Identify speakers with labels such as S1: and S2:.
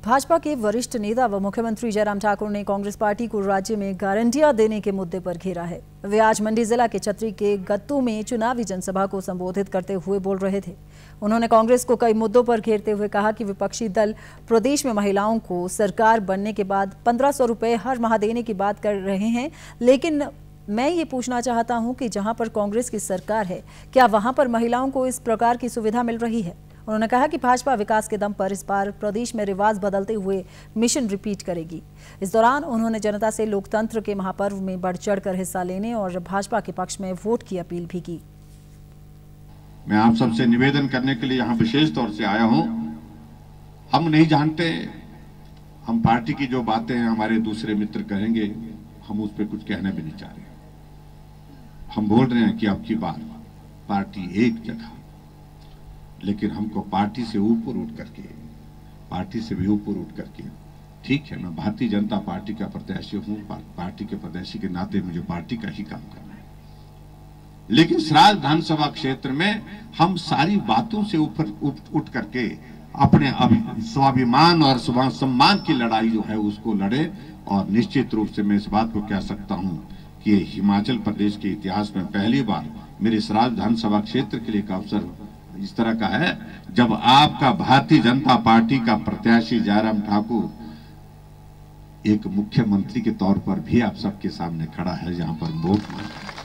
S1: भाजपा के वरिष्ठ नेता व मुख्यमंत्री जयराम ठाकुर ने कांग्रेस पार्टी को राज्य में गारंटियां देने के मुद्दे पर घेरा है। वे आज मंडी जिला के चतरी के गत्तू में चुनावी जनसभा को संबोधित करते हुए बोल रहे थे। उन्होंने कांग्रेस को कई मुद्दों पर घेरते हुए कहा कि विपक्षी दल प्रदेश में महिलाओं को सरकार बनने के बाद 1500 रुपए हर माह देने की बात कर रहे हैं, लेकिन मैं ये पूछना चाहता हूं कि जहां पर कांग्रेस की सरकार है, क्या वहां पर महिलाओं को इस प्रकार की सुविधा मिल रही है? उन्होंने कहा कि भाजपा विकास के दम पर इस बार प्रदेश में रिवाज बदलते हुए मिशन रिपीट करेगी। इस दौरान उन्होंने जनता से लोकतंत्र के महापर्व में बढ़ चढ़कर हिस्सा लेने और भाजपा के पक्ष में वोट की अपील भी की।
S2: मैं आप सबसे निवेदन करने के लिए यहाँ विशेष तौर से आया हूँ। हम नहीं जानते, हम पार्टी की जो बातें हमारे दूसरे मित्र कहेंगे, हम उस पर कुछ कहना भी नहीं चाह रहे। हम बोल रहे हैं कि अब की बार पार्टी एक जगह, लेकिन हमको पार्टी से ऊपर उठ करके, पार्टी से भी ऊपर उठ करके, ठीक है मैं भारतीय जनता पार्टी का प्रत्याशी हूँ, पार्टी के प्रत्याशी के नाते मुझे पार्टी का ही काम करना है, लेकिन सराज विधानसभा क्षेत्र में हम सारी बातों से ऊपर उठ करके अपने स्वाभिमान और सम्मान की लड़ाई जो है उसको लड़े। और निश्चित रूप से मैं इस बात को कह सकता हूँ कि हिमाचल प्रदेश के इतिहास में पहली बार मेरे सराज विधानसभा क्षेत्र के लिए एक अवसर इस तरह का है जब आपका भारतीय जनता पार्टी का प्रत्याशी जयराम ठाकुर एक मुख्यमंत्री के तौर पर भी आप सबके सामने खड़ा है, जहां पर वोट मांग